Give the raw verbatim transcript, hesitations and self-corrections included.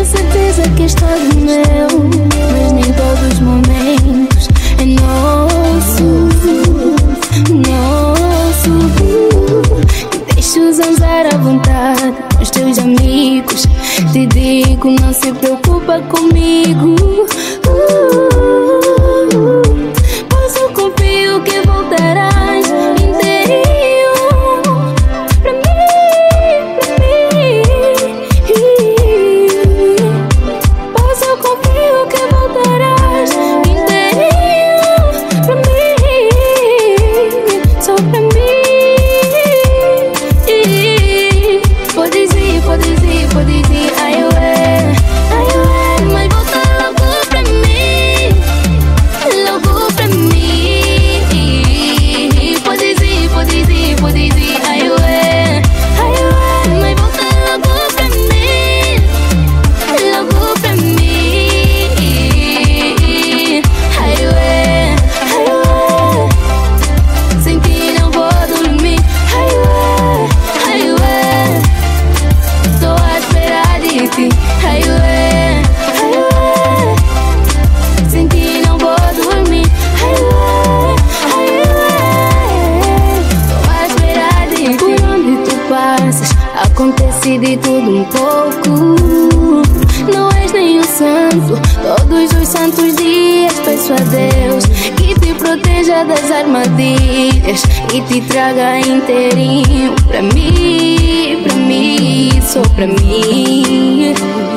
certeza que és todo meu, mas nem todos os momentos é nosso, nosso. Me deixas andar à vontade com os teus amigos. Te digo, não se preocupa comigo. Pois eu confio que voltarás inteirinho pra mim, pra mim. Pois eu confio que voltarás inteirinho pra mim, só pra mim. Podes ir, podes ir, podes ir, ai ué, ai ué, mas volta logo pra mim, logo pra mim. Podes ir, podes ir, podes ir, ai ué, ai ué, mas volta logo pra mim, logo pra mim. Ai ué, ai ué, sem ti não vou dormir. Ai ué, ai ué, tô à espera de ti. Ai ué, ai ué, sem ti não vou dormir. Ai ué, ai ué, tô à espera de ti. Por onde tu passas, acontece de tudo um pouco. Não és nem um santo, todos os santos dias peço a Deus que te proteja das armadilhas e te traga inteirinho pra mim, pra mim, só pra mim.